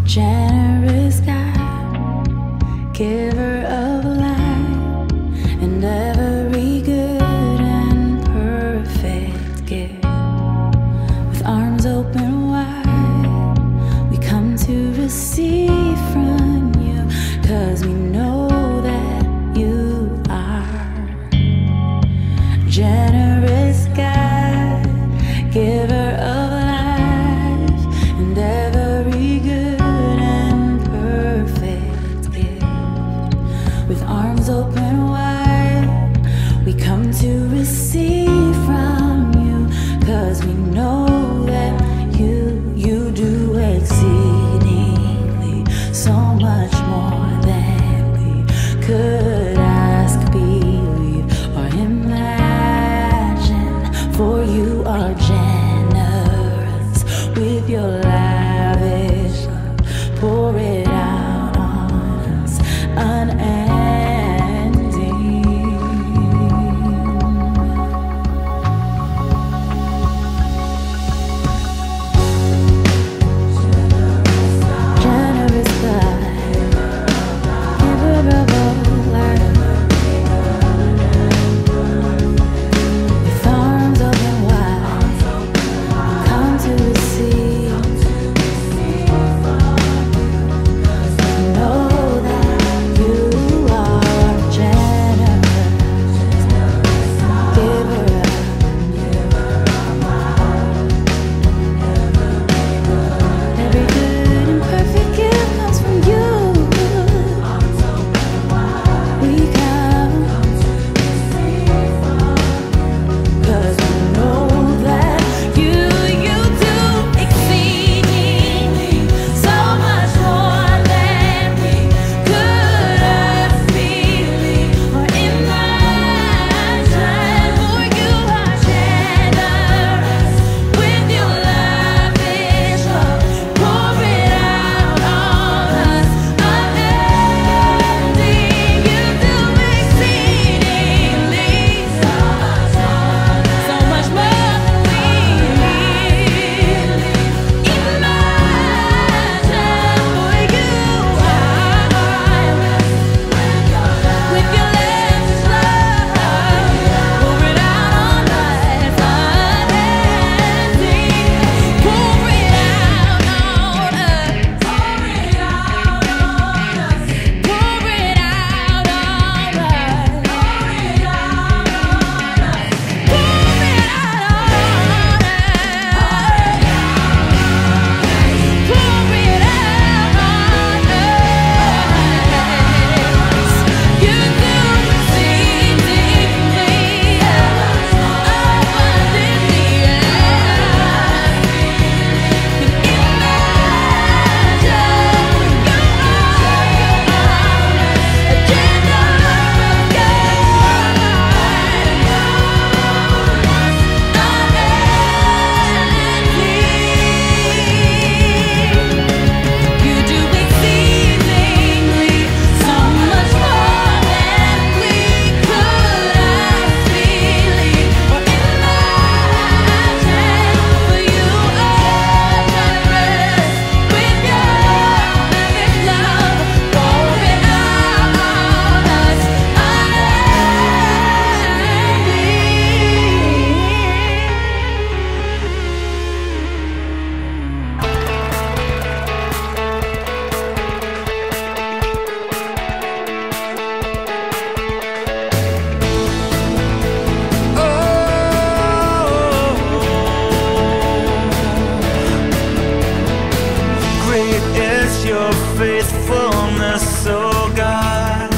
Generous God, giver of life and every good and perfect gift. With arms open wide, we come to receive from you, 'cause we know that you are generous God, giver of life and every good and perfect gift. With arms open wide, we come to receive from you, 'cause we know that you do exceedingly so much more than we could ask, believe, or imagine. For you are generous with your lavish love. Pour it out on us unending. Generous God, giver of all life. With arms open wide, come to receive. Know that you are generous, giver of every good and perfect gift comes from you. We come, 'cause we know that you do exceedingly so much more than we could ask, believe, or imagine. For you are generous with your lavish love. Pour it out on us unending. You do exceedingly so much more than we imagine. For you are with your lavish love. Pour it out on us unending. Pour it out on us. Pour it out on us. Pour it out on us. Pour it out on us. Pour it out on us. Pour it out on us. You do exceedingly abundantly you do exceedingly so much more than we could ask, believe, or imagine. For you are generous with your lavish love. Pour it out on us Great is your faithfulness, oh God.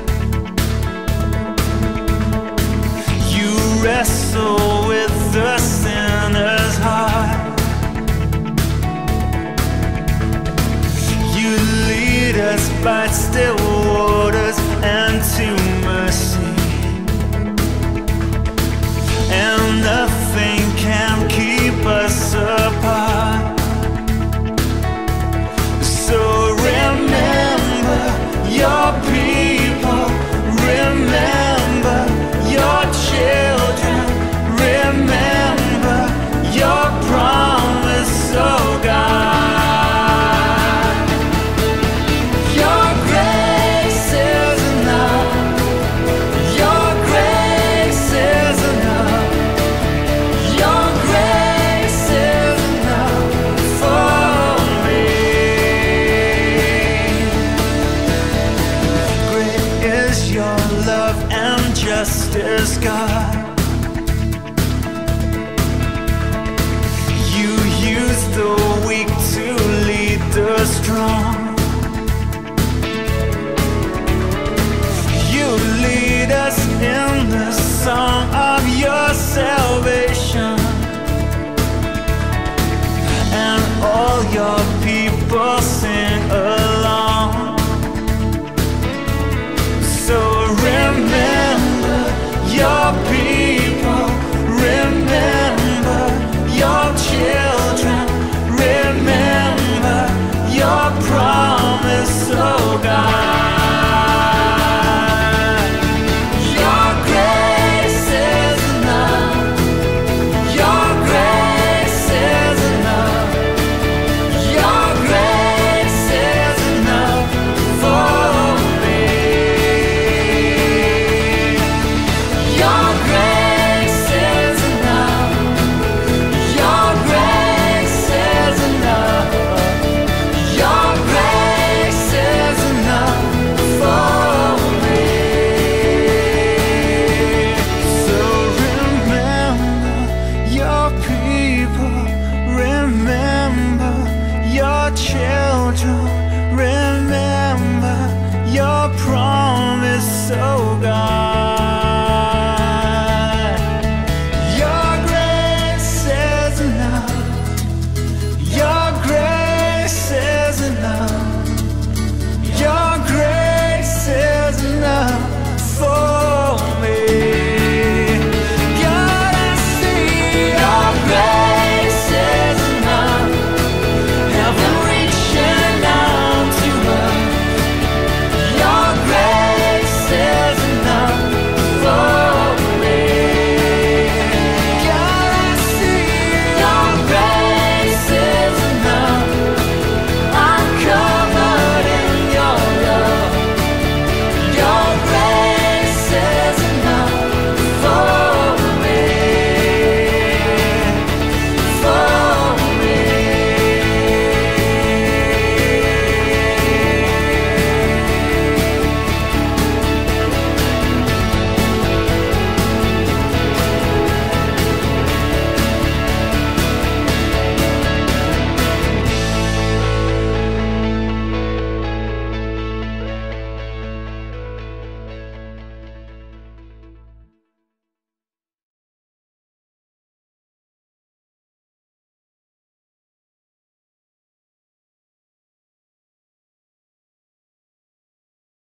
You wrestle with the sinner's heart. You lead us by still waters and to mercy, and nothing can keep us apart. So remember your people, remember your children, remember your promise, oh God. song. You lead us in the song of your salvation, and all your people sing along. So remember your people, remember your children, remember your promise, oh God. Your grace is enough. Your grace is enough. Your grace is enough for me. Your grace is enough. Your grace is enough. Your grace is enough for me. So remember your people, remember your children, remember your promise, so